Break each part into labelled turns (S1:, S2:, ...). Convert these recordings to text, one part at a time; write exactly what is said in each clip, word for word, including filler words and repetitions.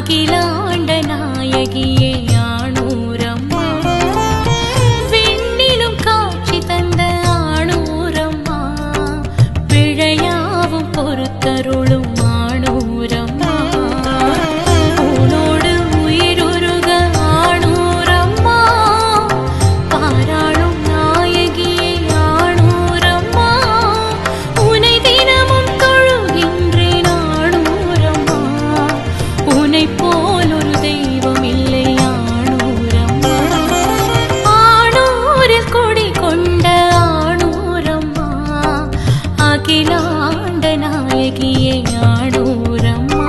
S1: அகிலாண்ட நாயகியே ஆணூரம்மா, விண்ணிலும் காட்சி தந்த ஆணூரம்மா, பிழையாவும் பொறுத்தருளும் ஆணூரம்மா, உன்னோடு உயிருருக ஆணூரம்மா, பாராளும் நாயகியே ஆணூரம்மா, உனை தினமும் தொழுகின்றேன் ஆணூரம்மா, உனை போல் ஒரு தெய்வம் இல்லை ஆணூரம்மா, ஆணூரில் குடி கொண்ட ஆணூரம்மா, அகிலாண்ட நாயகியே ஆணூரம்மா.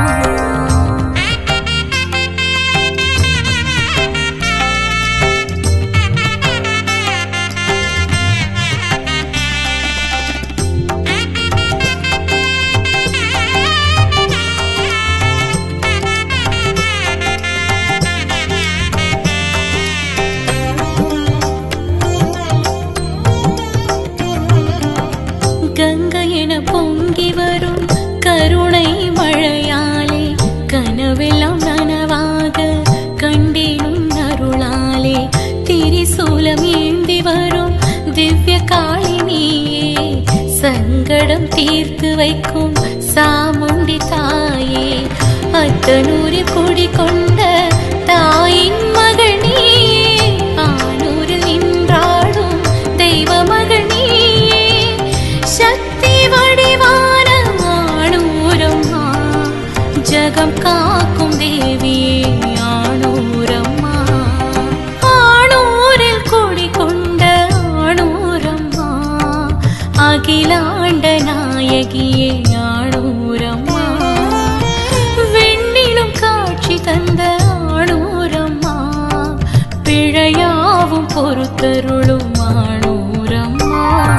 S1: கங்கை என பொங்கி வரும் கருணை மழையாலே, கனவெல்லாம் நனவாக கண்டேனும் அருளாலே, திரிசூலம் ஏந்தி வரும் திவ்ய காளினியே, சங்கடம் தீர்த்து வைக்கும் சாமுண்டி தாயே, அத்தனூரில் குடிகொண்ட தாயின் மகள் நீயே, ஆனூரில் நின்றாடும் தெய்வ மகள் நீயே, சக்தி வடிவான ஆணூரம்மா, ஜகம் காக்கும் தேவியே ஆணூரம்மா, ஆணூரில் குடிகொண்ட ஆணூரம்மா, அகிலாண்ட நாயகியே ஆணூரம்மா, விண்ணிலும் காட்சி தந்த ஆணூரம்மா, பிழையாவும் பொறுத்தருளும் ஆணூரம்மா.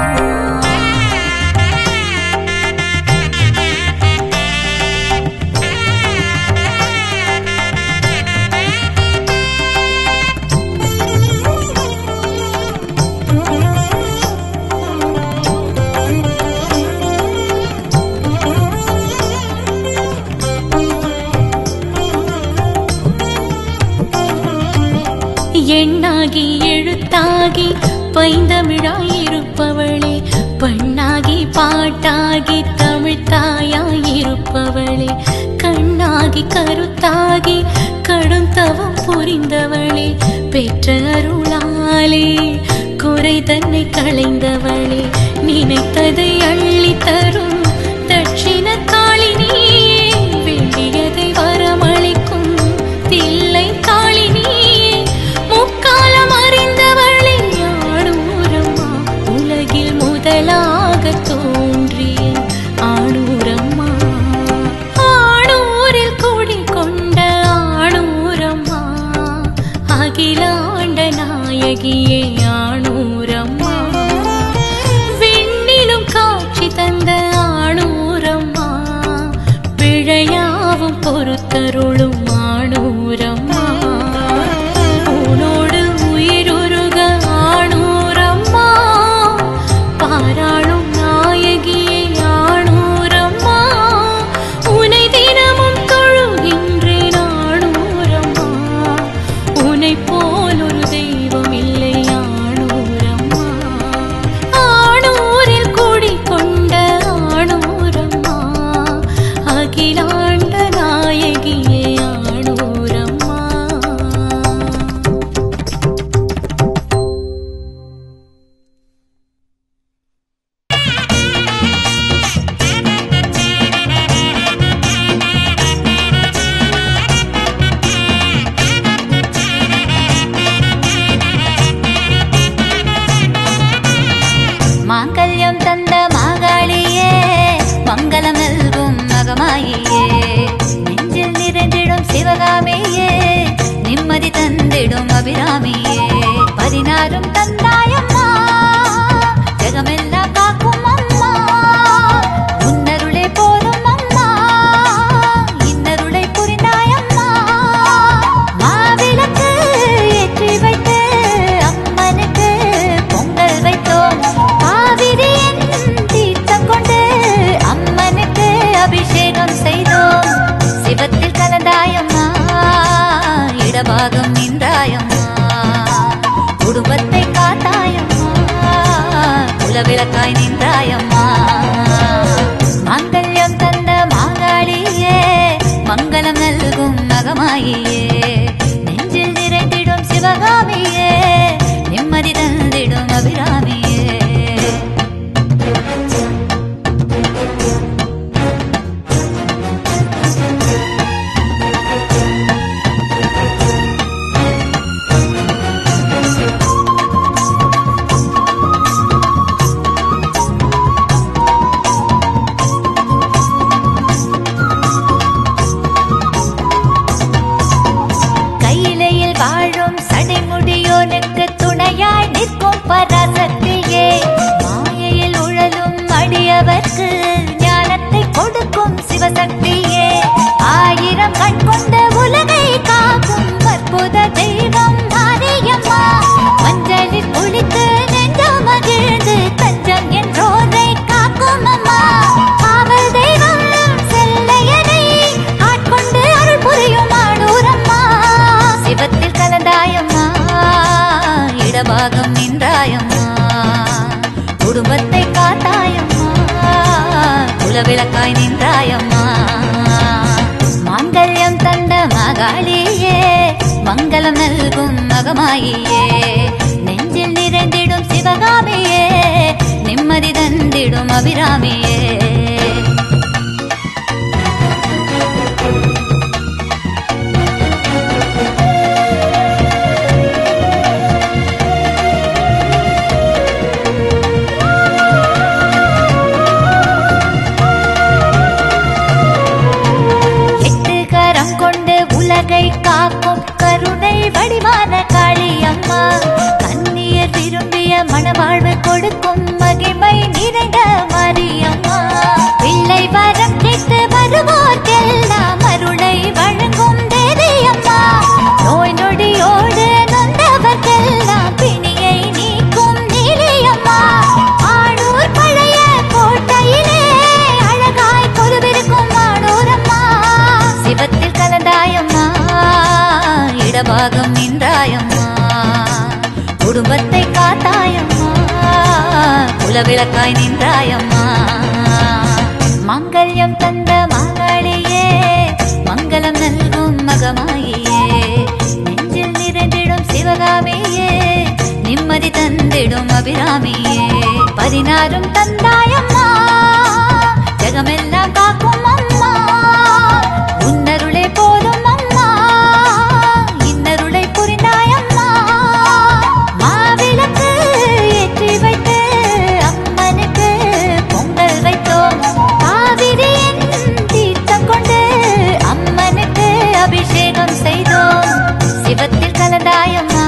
S1: எண்ணாகி எழுத்தாகி பைந்தமிழாயிருப்பவளே, பண்ணாகி பாட்டாகி தமிழ்த்தாயாயிருப்பவளே, கண்ணாகி கருத்தாகி கடும் தவம் புரிந்தவளே, பெற்ற அருளாலே குறை தன்னை களைந்தவளே, நினைத்ததை அள்ளி தரும் தட்சிண காளினியே, வேண்டியதை வரமளிக்கும் தில்லை காளினியே, முக்காலம் அறிந்தவளே ஆணூரம்மா, உலகில் முதலாக தோன்றிய ஆணூரம்மா, ஆணூரில் குடிகொண்ட ஆணூரம்மா, அகிலாண்ட நாயகியே ஆணூரம்மா, விண்ணிலும் காட்சி தந்த ஆணூரம்மா, பிழையாவும் பொறுத்தருளும் ஆணூரம்மா, உன்னோடு உயிருருக ஆணூரம்மா, பாராளும் நாயகியே ஆணூரம்மா, உனை தினமும் தொழுகின்றேன் ஆணூரம்மா, உனை போல் ஒரு தெய்வம் இல்லை ஆணூரம்மா, ஆணூரில் குடிகொண்ட ஆணூரம்மா, அகிலாண்ட நாயகியே ஆணூரம்மா.
S2: மாங்கல்யம் தந்த மாகாளியே, மங்களம் நல்கும் மகமாயியே, நெஞ்சில் நிறைந்திடும் சிவகாமியே, நிம்மதி தந்திடும் அபிராமியே, பதினாறும் தந்தாயம்மா, ஜகமெல்லாம் காக்கும் அம்மா, உன்னருளே போதும் அம்மா, இன்னருளை புரிந்தாயம்மா, மாவிளக்கு ஏற்றி வைத்து அம்மனுக்கு பொங்கல் வைத்தோம், காவிரியின் தீர்த்தம் கொண்டு அம்மனுக்கு அபிஷேகம் செய்தோம், சிவத்தில் கலந்தாயம்மா, இடபாகம் நின்றாயம்மா குடும்பத்தை காத்தாயம்மா குலவிளக்காய் நின்றாயம்மா மங்கல்யம் தந்த மாகாளியே மங்களம் நல்கும் மகமாயியே நெஞ்சில் நிறைந்திடும் சிவகாமியே நிம்மதி தந்திடும் அபிராமியே பராசக்தியே மாயையில் உழலும் அடியவர்க்கு ஞானத்தை கொடுக்கும் சிவசக்தியே ஆயிரம் கண் கொண்ட உலகை காக்கும் அற்புத தெய்வம் மாரியம்மா மஞ்சளில் குளித்து நெஞ்சம் மகிழ்ந்து தஞ்சம் என்றோரை காக்கும் அம்மா காவல் தெய்வம் செல்லையனை ஆட்கொண்டு அருள் புரியும் ஆடூரம்மா சிவத்தில் கலந்தாயம்மா இடபாகம் நின்றாயம்மா குடும்பத்தை காத்தாயம்மா குலவிளக்காய் நின்றாயம்மா மாங்கல்யம் தந்த மகாளியே மங்களம் நல்கும் மகமாயியே நெஞ்சில் நிறைந்திடும் சிவகாமியே நிம்மதி தந்திடும் அபிராமியே காக்கும் கருணை வடிவான காளியம்மா கண்ணியர் விரும்பிய மனவாழ்வு கொடுக்கும் மகிமை நிறைந்த மாரியம்மா பிள்ளை வரம் கேட்டு வருவோர்க்கெல்லாம் அருளை வழங்கும் தேவியம்மா நோய் நொடியோடு நொந்தவர்க்கெல்லாம் பிணியை நீக்கும் நீலியம்மா ஆடூர் பழைய கோட்டையிலே அழகாய் கொலுவிருக்கும் ஆடூரம்மா சிவத்தில் கலந்தாயம்மா இடபாகம் நின்றாயம்மா குடும்பத்தை காத்தாயம்மா குலவிளக்காய் நின்றாயம்மா மங்கல்யம் தந்த மகளியே மங்களம் நல்கும் மகமாயியே நெஞ்சில் நிறைந்திடும் சிவகாமியே நிம்மதி தந்திடும் அபிராமியே பதினாறும் தந்தாயம்மா ஜெகமெல்லாம் காக்கும் அம்மா உன்னருளே போதும் அம்மா இன்னருளை புரிந்தாயம்மா மாவிளக்கு ஏற்றி வைத்து அம்மனுக்கு பொங்கல் வைத்தோம் காவிரியின் தீர்த்தம் கொண்டு அம்மனுக்கு அபிஷேகம் செய்தோம் சிவத்தில் கலந்தாயம்மா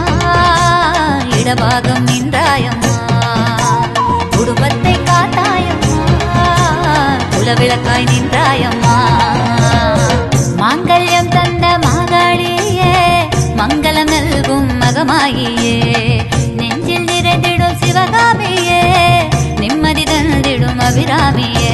S2: இடபாகம் நின்றாயம்மா குடும்பத்தை காத்தாயம்மா குலவிளக்காய் நின்றாயம்மா மாங்கல்யம் தந்த மாகாளியே மங்களம் நல்கும் மகமாயியே நெஞ்சில் நிறைந்திடும் சிவகாமியே நிம்மதி தந்திடும் அபிராமியே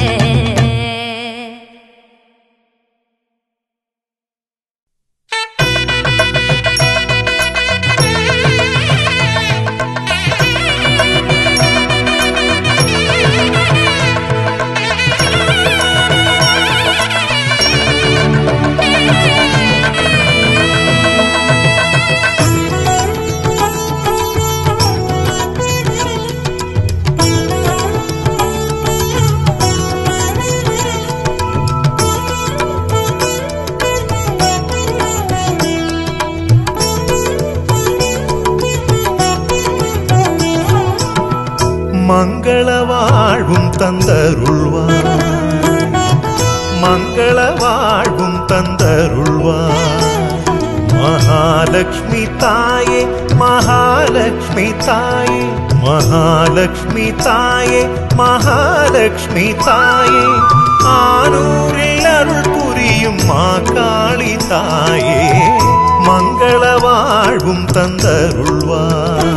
S3: மங்கள வாழ்வும் தந்தருள்வார் மங்கள வாழ்வும் தந்தருள்வார் மகாலட்சுமி தாயே மகாலட்சுமி தாயே மகாலட்சுமி தாயே மகாலட்சுமி தாயே ஆரூரில் அருள் புரியும் மாகாளி தாயே மங்கள வாழ்வும் தந்தருள்வார்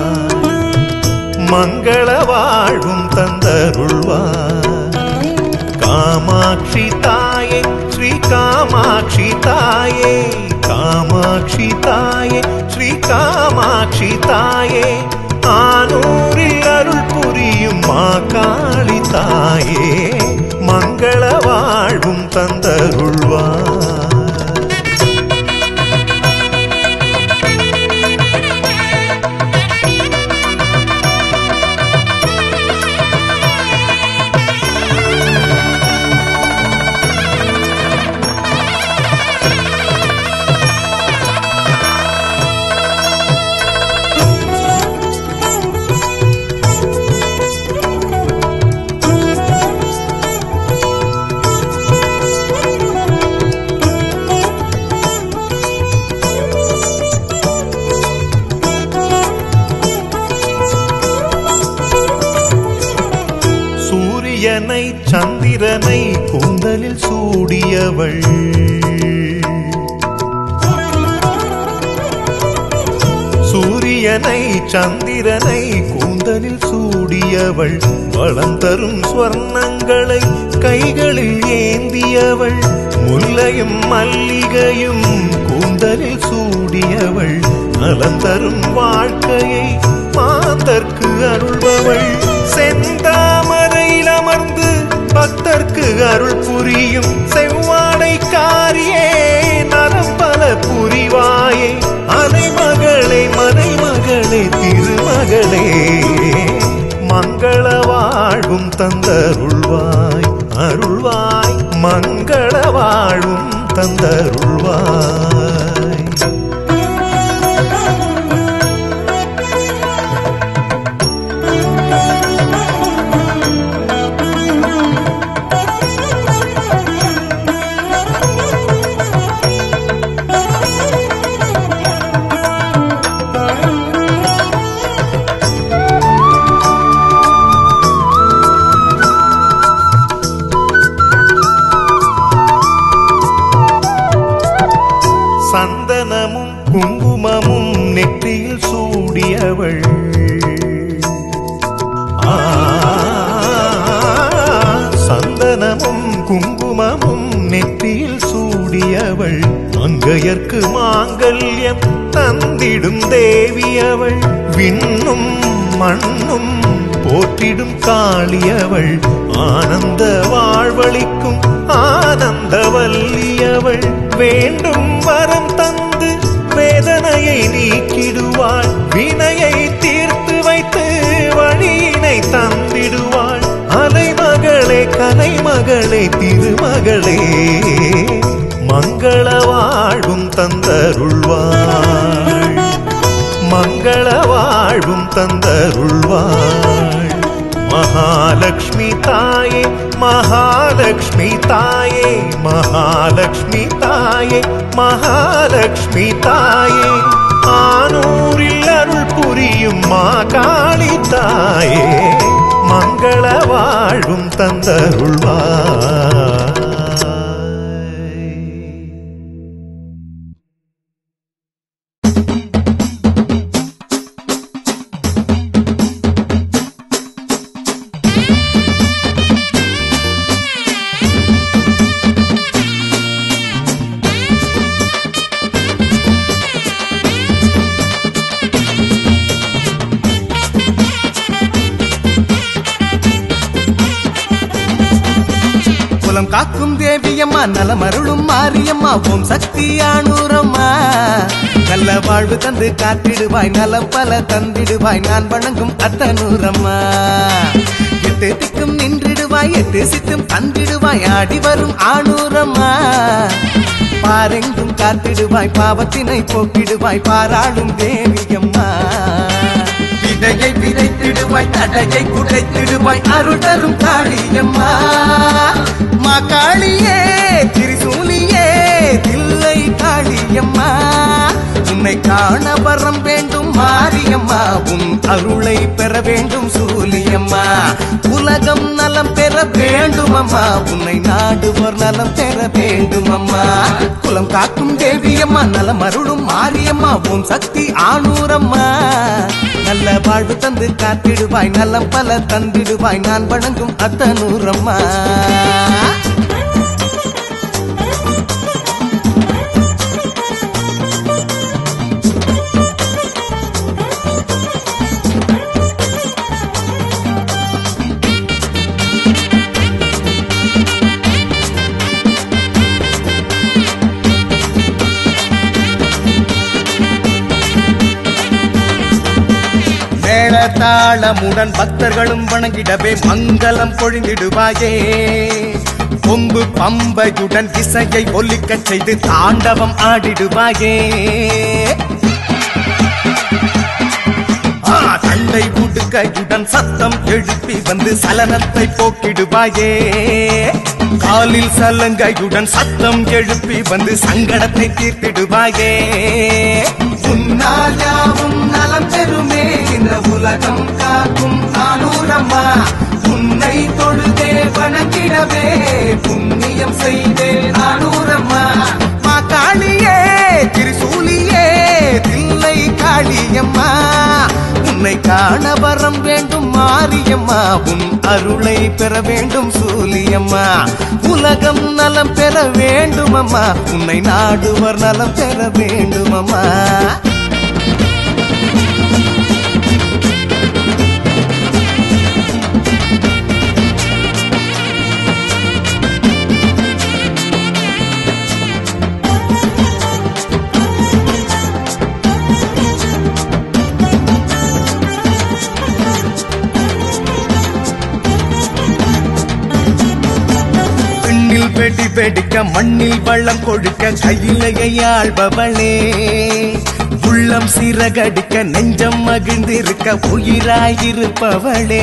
S3: மங்கள வாழ்வும் தந்தருள்வார் காமாட்சி தாயே ஸ்ரீ காமாட்சி தாயே காமாட்சி தாயே காமாட்சி தாயே ஆனூரில் அருள் புரியும் மாகாளி தாயே மங்கள வாழ்வும் தந்தருள்வார். சூரியனை சந்திரனை கூந்தலில் சூடியவள் சூரியனை சந்திரனை கூந்தலில் சூடியவள் வளம் தரும் ஸ்வர்ணங்களை கைகளில் ஏந்தியவள் முல்லையும் மல்லிகையும் கூந்தலில் சூடியவள் நலம் தரும் வாழ்க்கையை மாந்தர்க்கு அருள்பவள் செந்தாமரையில் அமர்ந்து பக்தர்க்கு அருள் புரியும் செவ்வாடைக்காரியே நரம்பல புரிவாயே அலைமகளே மனைமகளே திருமகளே மங்கள வாழ்வும் தந்தருள்வாய் அருள்வாய் மங்கள வாழ்வும் தந்தருள்வாய். சந்தனமும் குங்குமமும் நெற்றியில் சூடியவள் சந்தனமும் குங்குமமும் நெற்றியில் சூடியவள் மங்கையர்க்கு மாங்கல்யம் தந்திடும் தேவியவள் விண்ணும் மண்ணும் போற்றிடும் காளியவள் ஆனந்த வாழ்வளிக்கும் ஆனந்தவல்லியவள் வேண்டும் வரம் தந்து வேதனையை நீக்கிடுவாள் வினையை தீர்த்து வைத்து வழியினை தந்திடுவாள் அலைமகளே கலைமகளே திருமகளே மங்கள வாழ்வும் தந்தருள்வாள் மங்கள வாழ்வும் தந்தருள்வாள். மகாலட்சுமி தாயே மகாலட்சுமி தாயே மகாலட்சுமி தாயே மகாலட்சுமி தாயே ஆனூரில் அருள் புரியும் மாகாளி தாயே மங்கள வாழ்வும் தந்தருள்வாய்.
S4: காக்கும் தேவியம்மா நலமருளும் மாரியம்மா ஓம் சக்தி ஆனூரம்மா நல்ல வாழ்வு தந்து காத்திடுவாய் நலம் பல தந்திடுவாய் நான் வணங்கும் அத்தனூரம்மா எட்டு திக்கும் நின்றிடுவாய் எட்டு சித்தும் தந்திடுவாய் ஆடி வரும் ஆனூரம்மா பாரெங்கும் காத்திடுவாய் பாவத்தினை போக்கிடுவாய் பாராளும் தேவியம்மா விதையை விதைத்திடுவாய் தடையை குடைத்திடுவாய் அருள் தரும் காளியம்மா மா காளியே திரிசூலியே தில்லை காளியம்மா உன்னை காண வரம் வேண்டும் மாரியம்மா உன் அருளை பெற வேண்டும் சூலியம்மா உலகம் நலம் பெற வேண்டும் அம்மா உன்னை நாடுவோர் நலம் பெற வேண்டும் அம்மா குலம் காக்கும் தேவியம்மா நலம் அருளும் மாரியம்மா ஓம் சக்தி ஆனூரம்மா நல்ல வாழ்வு தந்து காத்திடுவாய் நலம் பல தந்திடுவாய் நான் வணங்கும் அத்தனூரம்மா. தாளமுடன் பக்தர்களும் வணங்கிடவே மங்களம் பொழிந்திடுவாயே. கொம்பு பம்பையுடன் இசையை ஒலிக்கச் செய்து தாண்டவம் ஆடிடுவாயே. தண்டை உடுக்கையுடன் சத்தம் எழுப்பி வந்து சலனத்தை போக்கிடுவாயே. காலில் சலங்கையுடன் சத்தம் எழுப்பி வந்து சங்கடத்தை தீர்த்திடுவாயே. உன்னால் யாவும் நலம் பெறுமே இந்த உலகம் காக்கும் ஆனூரம்மா. உன்னை தொழுதே வணங்கிடவே புண்ணியம் செய்தே ஆனூரம்மா. மா காளியே திரிசூலியே தில்லை காளியம்மா. உன்னை காண வரம் வேண்டும் மாரியம்மா. உன் அருளை பெற வேண்டும் சூலியம்மா. உலகம் நலம் பெற வேண்டும் அம்மா. உன்னை நாடுவர் நலம் பெற வேண்டும் அம்மா. வெடி வெடிக்க மண்ணில் வள்ளம் கொடுக்க கையிலையை ஆள்பவளே. உள்ளம் சிறகடிக்க நெஞ்சம் மகிழ்ந்திருக்க உயிராயிருப்பவளே.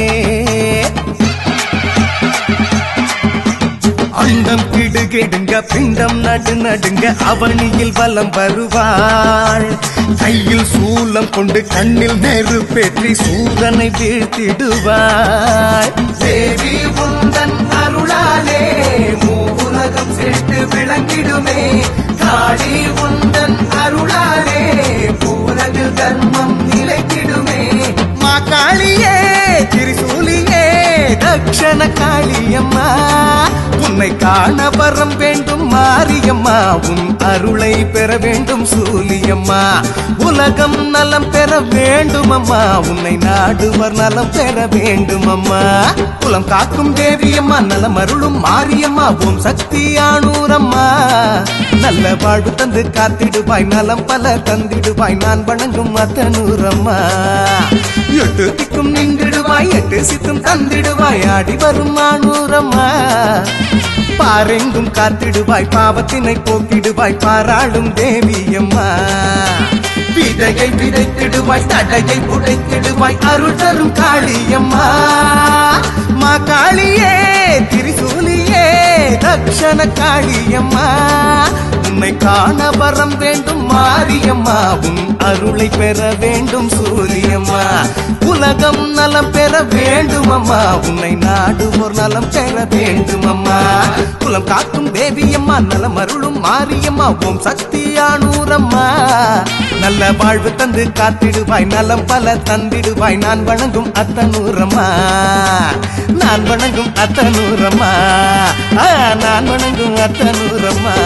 S4: அண்டம் கிடுகிடுங்க பிண்டம் நடு நடுங்க அவனியில் வலம் வருவாள். கையில் சூலம் கொண்டு கண்ணில் நெருப்பேற்றி சூதனை வீழ்த்திடுவாள். தேவி உந்தன் அருளாலே மூவுலகம் சென்று விளங்கிடுமே. காளி உந்தன் அருளாலே பூரகில் தர்மம் நிலைத்திடுமே. மா காளியே திரிசூலியே தக்ஷண காளியம்மா. உன்னை காண வரம் வேண்டும் மாரியம்மா. உன் அருளை பெற வேண்டும் சூலியம்மா. உலகம் நலம் பெற வேண்டும் அம்மா. உன்னை நாடுவர் நலம் பெற வேண்டும் அம்மா. குலம் காக்கும் தேவியம்மா நலம் அருளும் மாரியம்மா. ஓம் சக்தி ஆனூரம்மா. நல்ல வாழ்வு தந்து காத்திடுவாய் நலம் பல தந்திடுவாய் நான் வணங்கும் அத்தனூரம்மா. எட்டு திக்கும் நின்றிடுவாய் எட்டு சித்தும் தந்திடுவாய் ஆடி வரும் ஆனூரம்மா. பாரெங்கும் காத்திடுவாய் பாவத்தினை போக்கிடுவாய் பாராளும் தேவியம்மா. விதையை விதைத்திடுவாய் தடையை உடைத்திடுவாய் அருள் தரும் காளியம்மா. மா காளியே திரிசூலியே தக்ஷண காளியம்மா. உன்னை காண வரம் வேண்டும் மாரியம்மா. உன் அருளை பெற வேண்டும் சூரியம்மா. உலகம் நலம் பெற வேண்டும் அம்மா. உன்னை நாடுவோர் நலம் பெற வேண்டும் அம்மா. குலம் காக்கும் தேவியம்மா நலம் அருளும் மாரியம்மா. ஓம் சக்தி ஆனூரம்மா. நல்ல வாழ்வு தந்து காத்திடுவாய் நலம் பல தந்திடுவாய் நான் வணங்கும் அத்தனூரம்மா. நான் வணங்கும் அத்தனூரம்மா. நான் வணங்கும் அத்தனூரம்மா.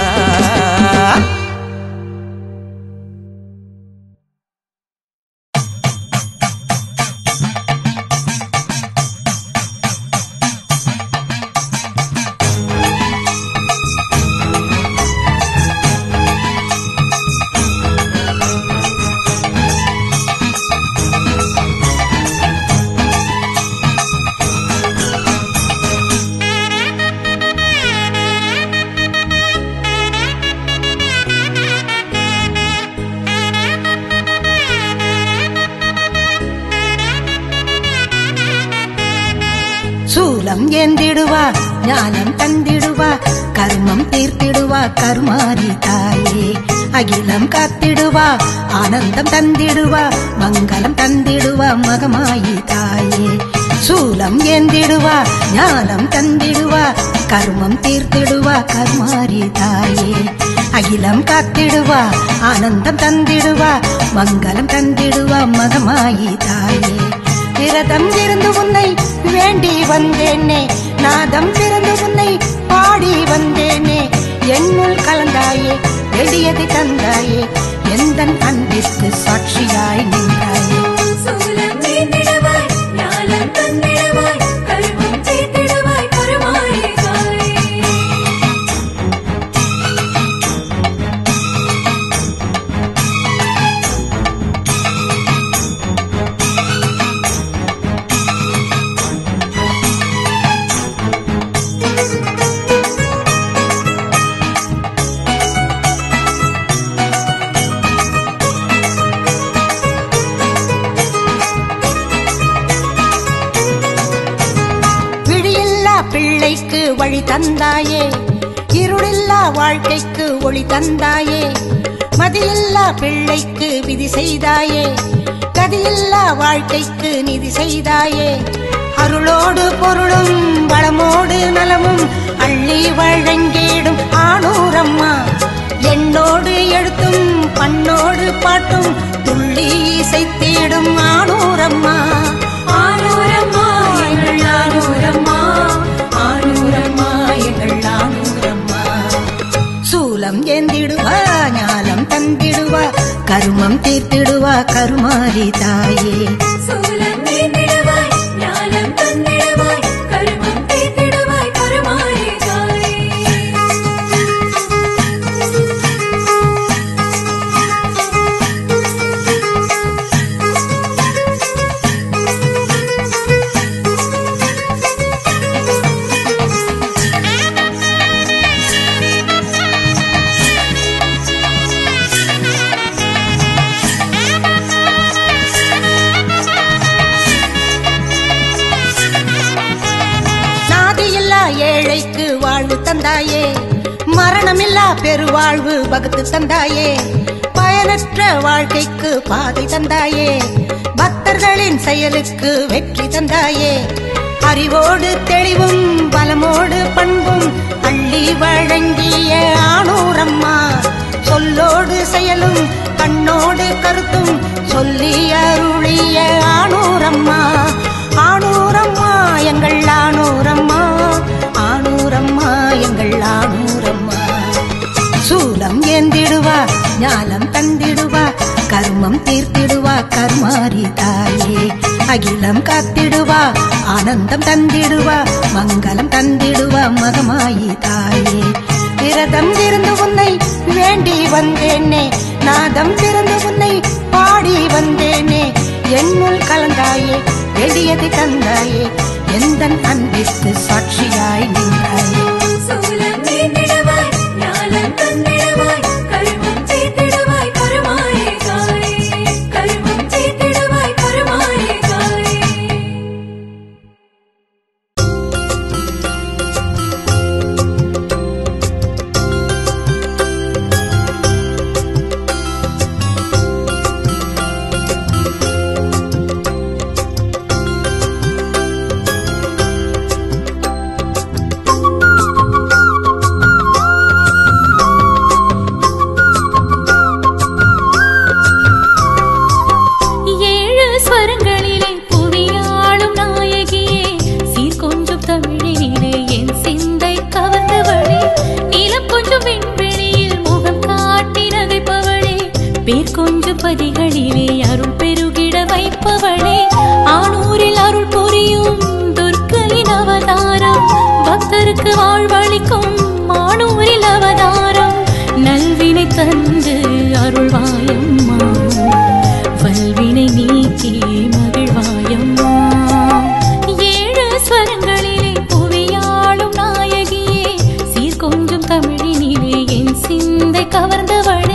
S5: சூலம் ஏந்திடுவா ஞானம் தந்திடுவா கர்மம் தீர்த்திடுவா கருமாரி தாயே. அகிலம் காத்திடுவா ஆனந்தம் தந்திடுவா மங்களம் தந்திடுவா மகமாயி தாயே. சூலம் ஏந்திடுவா ஞானம் தந்திடுவா கர்மம் தீர்த்திடுவா கருமாரி தாயே. அகிலம் காத்திடுவா ஆனந்தம் தந்திடுவா மங்களம் தந்திடுவா மகமாயி தாயே. விரதம் இருந்து உன்னை வேண்டி வந்தேனே நாதம் பிறந்து உன்னை பாடி வந்தேனே. என்னுள் கலந்தாயே எளியதை தந்தாயே எந்தன் அன்பிற்கு சாட்சியாய் நின்றாயே. ஏழைக்கு வழி தந்தாயே, இருளில்லா வாழ்க்கைக்கு ஒளி தந்தாயே, மதியில்லா பிள்ளைக்கு விதி செய்தாயே, கதியில்லா வாழ்க்கைக்கு நிதி செய்தாயே. அருளோடு பொருளும் வளமோடு நலமும் அள்ளி வழங்கிடும் ஆனூரம்மா, எண்ணோடு எழுத்தும் பண்ணோடு பாட்டும் துள்ளி இசைத்திடும் ஆனூரம்மா. ஆனூரம்மா எங்கள் ஆனூரம்மா, ஆனூரம்மா எங்கள் ஆனூரம்மா. சூலம் ஏந்திடுவா, ஞானம் தந்திடுவா, கருமம் தீர்த்திடுவா கருமாரி தாயே.
S1: சூலம் ஏந்திடுவாய், ஞானம் தந்திடுவாய், கருமம் தீர்த்திடுவாய் கருமாரி தாயே.
S5: ஏழைக்கு வாழ்வு தந்தாயே, மரணமில்லா பெருவாழ்வு வகுத்து தந்தாயே, பயனற்ற வாழ்க்கைக்கு பாதை தந்தாயே, பக்தர்களின் செயலுக்கு வெற்றி தந்தாயே. அறிவோடு தெளிவும் பலமோடு பண்பும் அள்ளி வழங்கிய ஆனூரம்மா, சொல்லோடு செயலும் கண்ணோடு கருத்தும் சொல்லி அருளிய ஆனூரம்மா. ஆனூரம்மா எங்கள் ஆனூரம்மா, ஆனூரம்மா எங்கள் ஆனூரம்மா. சூலம் ஏந்திடுவா, ஞானம் தந்திடுவா, கர்மம் தீர்த்திடுவா கருமாரி தாயே. அகிலம் காத்திடுவா, ஆனந்தம் தந்திடுவா, மங்களம் தந்திடுவா மகமாயி தாயே. விரதம் இருந்து உன்னை வேண்டி வந்தேனே, நாதம் திறந்து உன்னை பாடி வந்தேனே, என்னுள் கலந்தாயே, எளியது தந்தாயே, எந்தன் அன்பிற்கு சாட்சியாய் நின்றாயே.
S1: சூலம் ஏந்திடுவாய், ஞானம் தந்திடுவாய், கருமம் தீர்த்திடுவாய் கருமாரி தாயே, கருமம் தீர்த்திடுவாய் கருமாரி தாயே. பதிகளிலே அருள் பெருகிட வைப்பவளே, ஆனூரில் அருள் புரியும் துர்க்கையின் அவதாரம், பக்தருக்கு வாழ்வளிக்கும் ஆனூரில் அவதாரம், நல்வினை தந்து அருள்வாயம்மா, வல்வினை நீக்கி மகிழ்வாயம்மா. ஏழு ஸ்வரங்களிலே புவியாளும் நாயகியே, சீர்கொஞ்சும் தமிழினிலே என் சிந்தை கவர்ந்தவளே.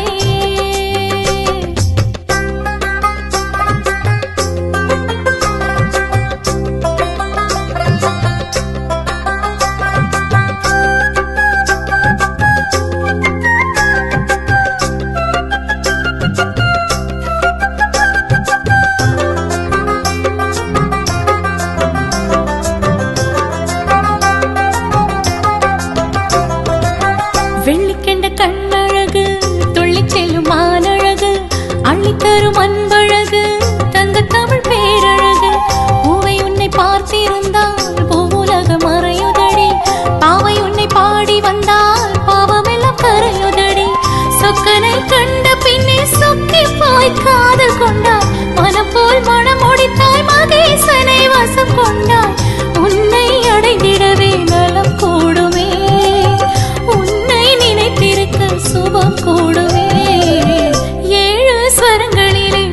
S1: வெள்ளிக்கெண்ட கண்ணழகு, துள்ளிச் செல்லும் மானழகு, அள்ளித்தரும் அன்பழகு, தங்க தமிழ் பேரழகு, பூவை உன்னை பார்த்திருந்தால் பூவுலகம் மறையுதடி, பாவை உன்னை பாடி வந்தால் பாவமெல்லாம் கரையுதடி, சொக்கனை கண்ட பின்னே சொக்கி போய் காதல் கொண்டாய், மனம் போல் மனம் முடித்தாய், மகேசனை வசம் கொண்டாய், உன்னை அடைந்திடவே நலம் கூடுமே, உன்னை நினைத்திருக்க சுபம் கூடுமே. ஏழு ஸ்வரங்களிலே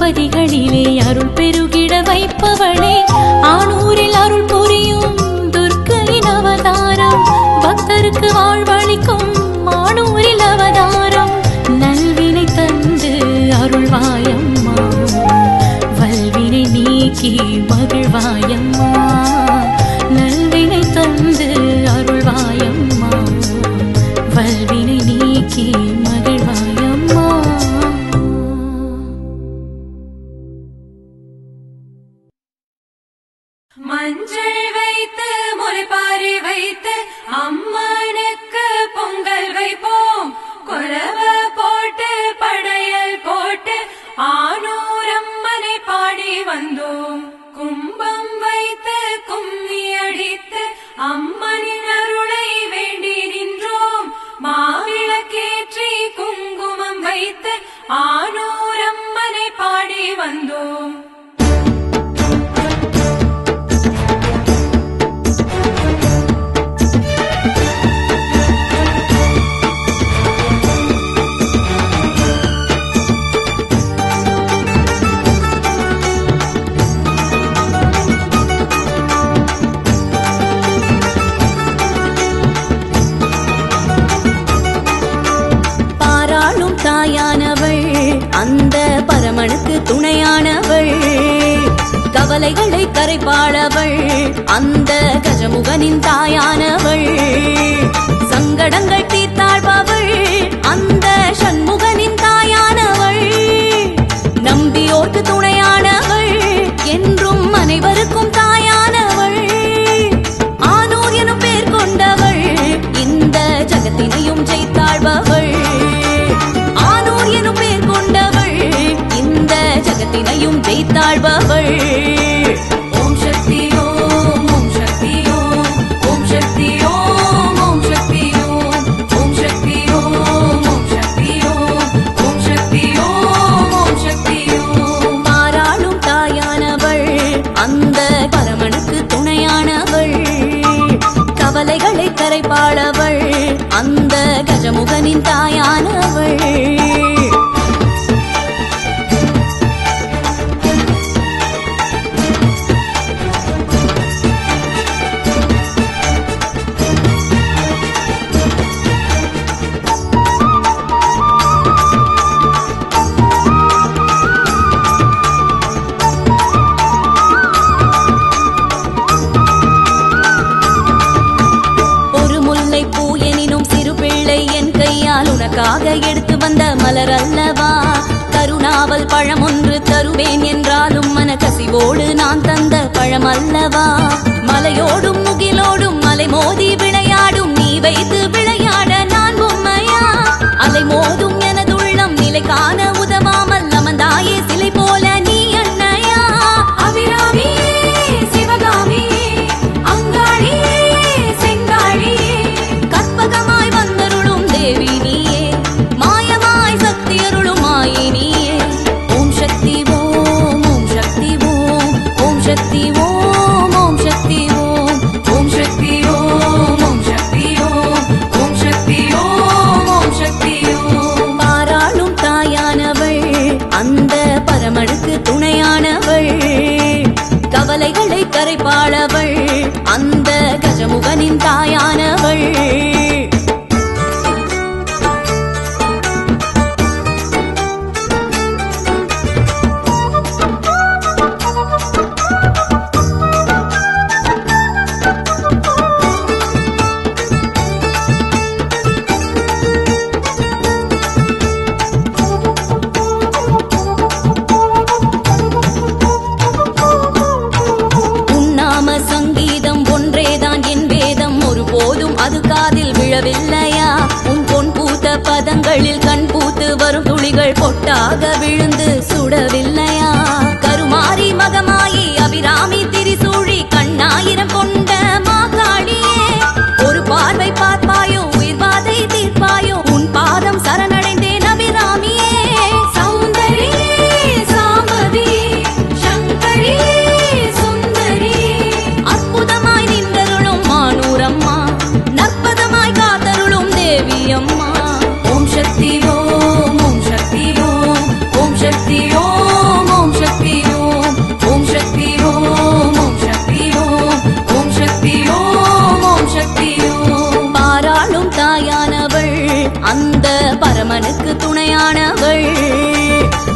S1: திருப்பதிகளிலே அருள் பெருகிட வைப்பவளே, ஆனூரில் அருள் புரியும் துர்க்கையின் அவதாரம், பக்தருக்கு வாழ்வளிக்கும் ஆனூரில் அவதாரம். நல்வினை தந்து அருள்வாயம்மா, வல்வினை நீக்கி மகிழ்வாயம்மா. நல்வினை தந்து அருள்வாயம்மா, வல்வினை நீக்கி மகிழ்வாயம்மா.
S6: மஞ்சள் வைத்து முளைப்பாரி வைத்து அம்மனுக்கு பொங்கல் வைப்போம், குலவ போட்டு படையல் போட்டு ஆனூரம்மனை பாடி வந்தோம். கும்பம் வைத்து கும்மி அடித்து அம்மனின் அருளை வேண்டி நின்றோம். மாவிளக்கேற்றி குங்குமம் வைத்து ஆனூரம்மனை பாடி வந்தோம்.
S1: தாயானவள் அந்த பரமனுக்கு துணையானவள், கவலைகளை கரைப்பாளவள் அந்த கஜமுகனின் தாயானவள், சங்கடங்கள் தீர்த்தாழ்பவள் அந்த சண்முகனின் தாயானவள், நம்பியோர்க்கு துணையானவள் என்றும் அனைவருக்கும் தாயானவள், ஆனூர் எனும் பேர் கொண்டவள் இந்த ஜகத்தினையும் ஜெயித்தாழ்பவள், எனும் பேர் கொண்டவள் இந்த ஜகத்தினையும் ஜெயித்தாழ்பவள்.
S6: ஓம் சக்தி ஓம் ஓம் சக்தி ஓம் ஓம் சக்தி ஓம் ஓம் சக்தி ஓம் ஓம் சக்தி ஓம் ஓம் சக்தி ஓம் ஓம் சக்தி ஓம் ஓம் சக்தி ஓம்.
S1: மாறாளும் தாயானவள் அந்த பரமனுக்கு துணையானவள், கவலைகளை கரைப்பாளவள் அந்த கஜமுகனின் தாயானவள். உனக்காக எடுத்து வந்த மலர் அல்லவா, கருணாவல் பழம் ஒன்று தருவேன் என்றாலும் மனக்கசிவோடு நான் தந்த பழம் அல்லவா, மலையோடும் முகிலோடும் மலை மோதி விளையாடும் நீ வைத்து விளையாட நான் பொம்மையா, அலை மோதும் எனதுள்ளம் நிலை காண உதவாமல் அமர்ந்தாயே சிலை போல நீ அண்ணையா.
S6: அபிராமி சிவகாமி அங்காளி செங்காளி
S1: கற்பகமாய் வந்தருளும் தேவி நீயே, மாயமாய் சக்தி அருளும் மாயே நீயே. ஓம் சக்தி ஓம் ஓம் சக்தி ஓம் ஓம் சக்தி ஓம் ஓம் சக்தி ஓம்
S6: ஓம் சக்தி ஓம் ஓம் சக்தி ஓம் ஓம் சக்தி ஓம் ஓம் சக்தி ஓம்.
S1: பாராளும் தாயானவள் அந்த பரமனுக்கு துணையானவள், கவலைகளை கரைப்பாளவள் அந்த கஜமுகனின் தாயானவள். அது காதில் விழவில்லையா, உன் பொன் பூத்த பதங்களில் கண் பூத்து வரும் துளிகள் பொட்டாக விழுந்து சுடவில்லையா, கருமாரி மகமாயி அபிராமி திரிசூழி கண்ணாயிரம் கொண்ட மாகாளியே, ஒரு பார்வை பார்ப்பாயோ உயிர் பாதை தீர்ப்பாயோ, உன் பாதம் சரணடைந்தேன் அபிராமியே.
S6: சௌந்தரி சாம்பவி சங்கரி சுந்தரி
S1: அற்புதமாய் நின்றருளும் மானூரம்மா, நற்பதமாய் காத்தருளும் தேவி அம்மா.
S6: ஓம் சக்தி ஓம் ஓம் சக்தி ஓம் ஓம் சக்தி ஓம் ஓம்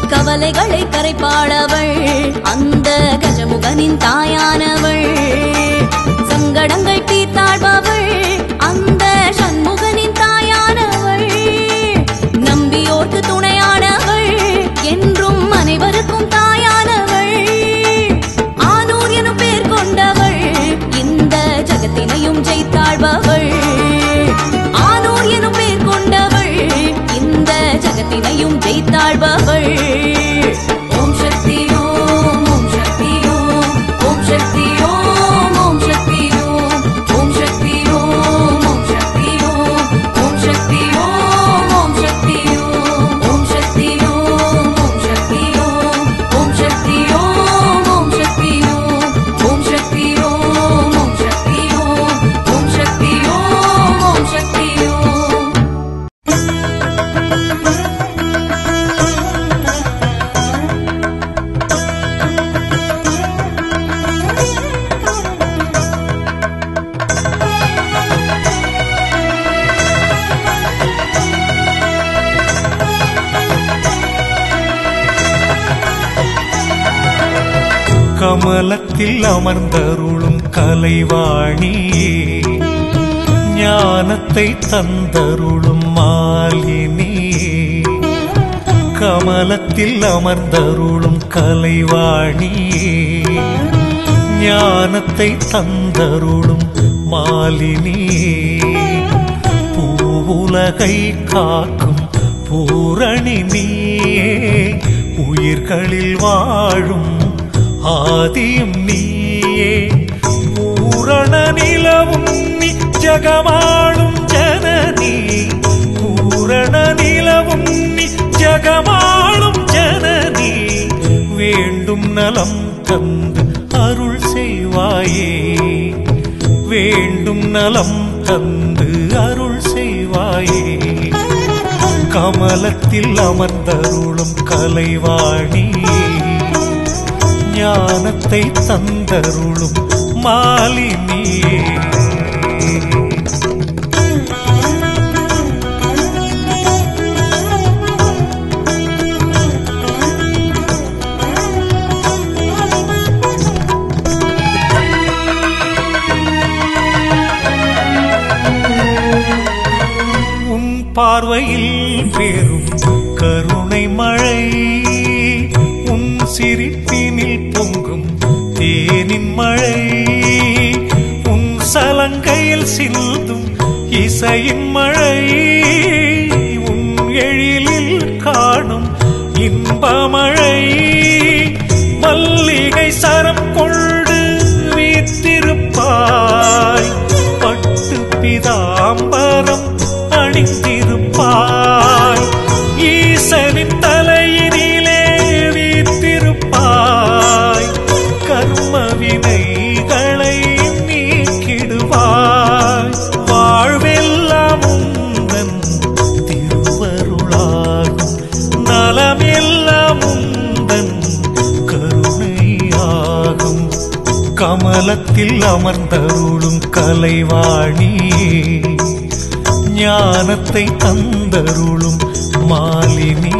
S1: கவலைகளை கரைப்பாளவள் அந்த கஜமுகனின் தாயானவள். சங்கடங்கள் தீர்த்தாழ்பவள் அந்த சண்முகனின் தாயானவள். நம்பியோர்க்கு துணையானவள் என்றும் அனைவருக்கும் தாயானவள். ஆனூர் எனும் பேர் கொண்டவள் இந்த ஜகத்தினையும் ஜெயித்தாழ்பவள். ஆனூர் எனும் பேர் கொண்டவள் இந்த ஜகத்தினையும் ஜெயித்தாழ்பவள்.
S6: ஓம் சக்தி ஓம் ஓம் சக்தி ஓம் ஓம் சக்தி ஓம் ஓம் சக்தி ஓம் ஓம் சக்தி ஓம் ஓம் சக்தி ஓம் ஓம் சக்தி ஓம் ஓம் சக்தி ஓம் ஓம் சக்தி ஓம் ஓம் சக்தி ஓம் ஓம் சக்தி ஓம் ஓம் சக்தி ஓம் ஓம் சக்தி ஓம் ஓம் சக்தி ஓம் ஓம் சக்தி ஓம் ஓம் சக்தி ஓம்.
S3: கமலத்தில் அமர்ந்தருளும் கலைவாணி, ஞானத்தை தந்தருளும் மாலினி. கமலத்தில் அமர்ந்தருளும் கலைவாணி, ஞானத்தை தந்தருளும் மாலினி. பூவுலகை காக்கும் பூரணி நீயே, உயிர்களில் வாழும் ஆதியும் நீயே. பூரண நிலவும் நீ ஜகமாளும் ஜனனி, பூரண நிலவும் நீ ஜகமாளும் ஜனனி. வேண்டும் நலம் தந்து அருள் செய்வாயே, வேண்டும் நலம் தந்து அருள் செய்வாயே. கமலத்தில் அமர்ந்தருளும் கலைவாணி, ஞானத்தை தந்தருளும் மாலினியே. உன் பார்வையில் பெரும் கருணை மழை, உன் சிரிப்பினில் பொங்கும் தேனின் மழை, உன் சலங்கையில் சிந்தும் இசையின் மழை, உன் எழிலில் காணும் இன்பமழை. மல்லிகை சரம் கொண்டு வீற்றிருப்பாய், பட்டு பிதாம்பரம் அணிந்திருப்பாய். ஈசனின் தலையினிலே வீற்றிருப்பாய், கர்ம வினைகளை நீக்கிடுவாய். வாழ்வெல்லாம் உந்தன் திருவருளாகும், நலமெல்லாம் உந்தன் கருணையாகும். கமலத்தில் அமர்ந்தருளும் கலைவாணி, ஞானத்தை தந்தருளும் மாலினி.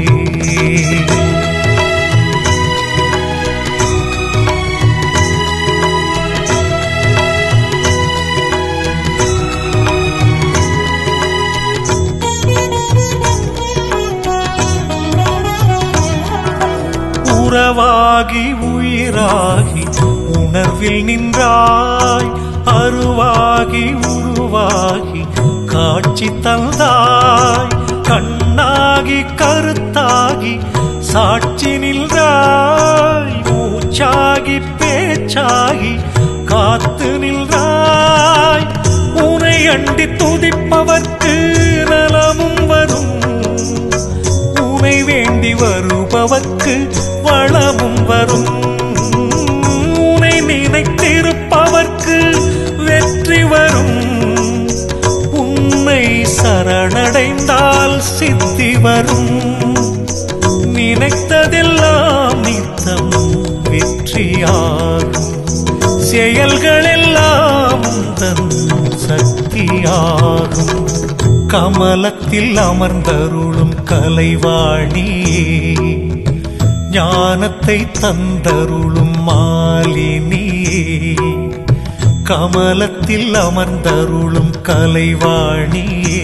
S3: உறவாகி உயிராகி உணர்வில் நின்றாய், அருவாகி உருவாகி காட்சி தந்தாய். கண்ணாகி கருத்தாகி சாட்சி நின்றாய், மூச்சாகி பேச்சாகி காத்து நின்றாய். உனை அண்டி துதிப்பவர்க்கு நலமும் வரும், உனை வேண்டி வருபவர்க்கு வளமும் வரும். உனை நினைத்திருப்பவர்க்கு வெற்றி வரும், உன்னை சரணடைந்தால் சித்தி வரும். நினைத்ததெல்லாம் நித்தம் வெற்றியாகும், செயல்களெல்லாம் தன் சக்தியாகும். கமலத்தில் அமர்ந்தருளும் கலைவாணி, ஞானத்தை தந்தருளும் மாலினியே, கமலத்தில் அமர்ந்தருளும் கலைவாணியே,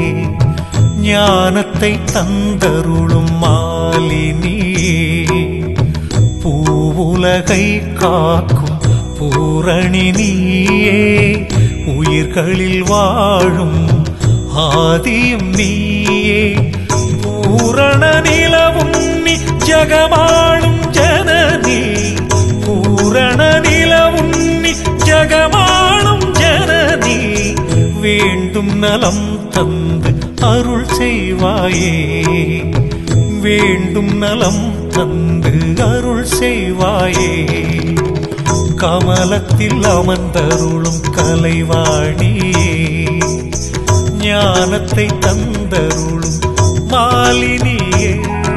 S3: ஞானத்தை தந்தருளும் மாலினியே, பூவுலகை காக்கும் பூரணி நீயே, உயிர்களில் வாழும் ஆதியும் நீயே, பூரண நிலவும் நீ ஜகமாளும் ஜனனி, பூரண நிலவும் நீ ஜகமாளும் ஜனனி, வேண்டும் நலம் தந்து அருள் செய்வாயே, வேண்டும் நலம் தந்து அருள் செய்வாயே, கமலத்தில் அமர்ந்தருளும் கலைவாணியே, ஞானத்தை தந்தருளும் மாலினியே.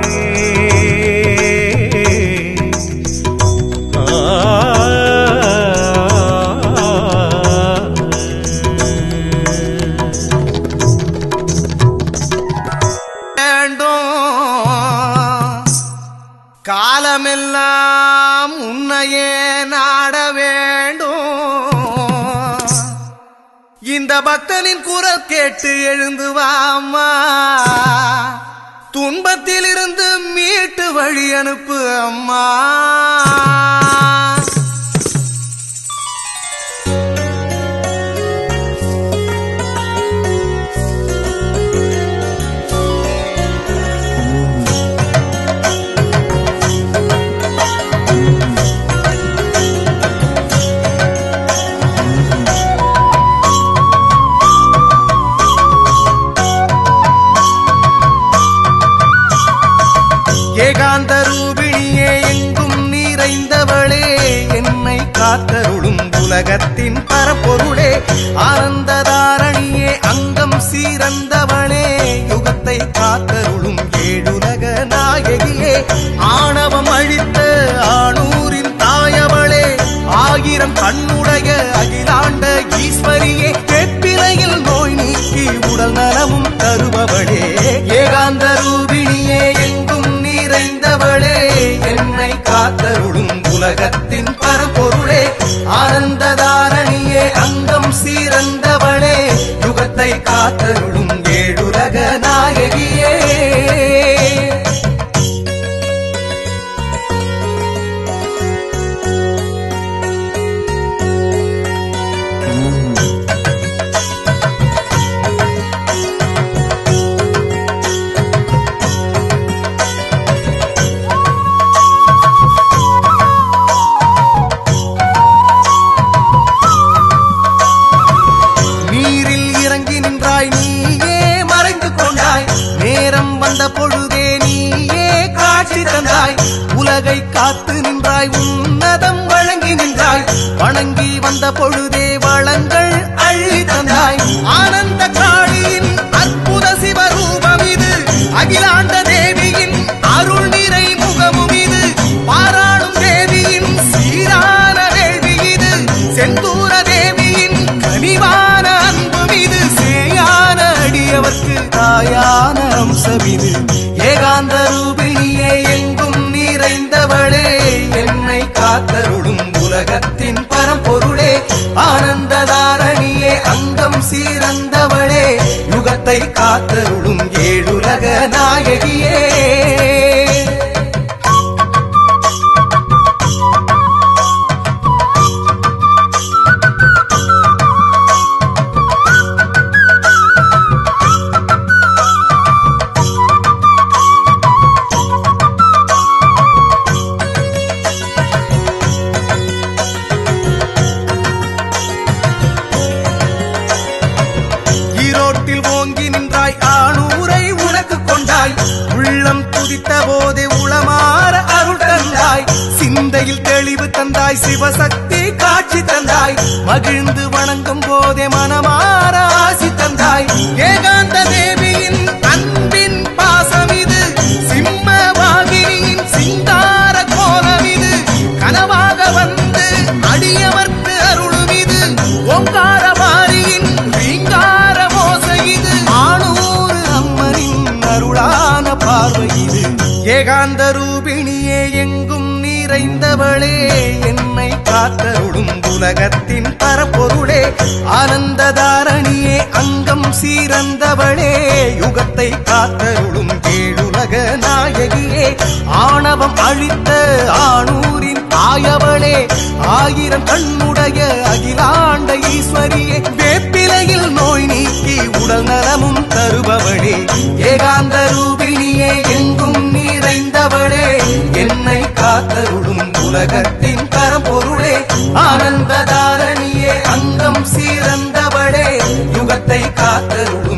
S4: காலமெல்லாம் உன்னையே நாட வேண்டும், இந்த பக்தனின் குரல் கேட்டு எழுந்து வாம்மா, துன்பத்திலிருந்து மீட்டு வழி அனுப்பு அம்மா. ஏகாந்த ரூபிணியே, எங்கும் நிறைந்தவளே, என்னை காத்தருளும் உலகத்தின் பரப்பொருளே, ஆனந்த தாரணியே, அங்கம் சீரந்தவளே, யுகத்தை காத்தருளும் ஏழுலக நாயகியே, ஆணவம் அழித்த ஆணூரின் தாயவளே, ஆயிரம் கண்ணுடைய அகிலாண்ட ஈஸ்வரியே, கேட்பிலையில் நோய் நீக்கி உடல் நலமும் தருபவளே, ஏகாந்த ரூபிணியே, எங்கும் நிறைந்தவளே, என்னை காத்தருளும் உலகத்தின் பரப்பொருளே, ஆனந்த தாரணியே, அங்கம் சீரந்தவளே, யுகத்தை காத்தருளும் ஏழுலக நாயகியே. பொழுதே நீயே காட்சி தந்தாய், உலகை காத்து நின்றாய், உன்னதம் வழங்கி நின்றாய், வணங்கி வந்த பொழுதே வளங்கள் அள்ளி தந்தாய், ஆனந்த காளியின் அற்புத சிவரூபம் இது, அகிலாண்ட தேவியின் அருள் நிறை முகமும் இது, பாராளும் தேவியின் சீரான வேள்வி இது, செந்தூர தேவியின் கனிவான அன்பும் இது, சேயான அடியவர்க்கு தாயான அம்சமிது, ஏகாந்த ரூபிணியே, எங்கும் நிறைந்தவளே, என்னை காத்தருளும் உலகத்தின் பரம்பொருளே, ஆனந்த தாரணியே, அங்கம் சீரந்தவளே, யுகத்தை காத்தருளும் ஏழுலக நாயகியே. போதே உளமாற அருள் தந்தாய், சிந்தையில் தெளிவு தந்தாய், சிவசக்தி காட்சி தந்தாய், மகிழ்ந்து வணங்கும் போதே மனமாற ஆசி தந்தாய், ஏகாந்த தேவியின் அன்பின் பாசம் இது, சிம்ம வாகினியின் சிங்கார கோலம் இது, கனவாக வந்து அடியவர்க்கு அருளும் இது, ஓங்கார மாரியின் ரீங்கார மோசை இது, ஆணூர் அம்மனின் அருளான பார்வை இது, ஏகாந்த ரூபிணியே, உலகத்தின் பரப்பொருளே ஆனந்ததாரணியே அங்கம் சீரந்தவளே யுகத்தை காத்தருளும் ஏழுலக நாயகியே ஆணவம் அழித்த ஆணூரின் ஆயவளே ஆயிரம் கண்ணுடைய அகிலாண்ட ஈஸ்வரியே வேப்பிலையில் நோய் நீக்கி உடல் நலமும் தருபவளே ஏகாந்த ரூபிணியே எங்கும் நிறைந்தவளே என்னை காத்தருளும் உலகத்தின் பரம்பொருளே ஆனந்ததாரணியே அங்கம் சீரந்தவளே யுகத்தை காத்தருளும்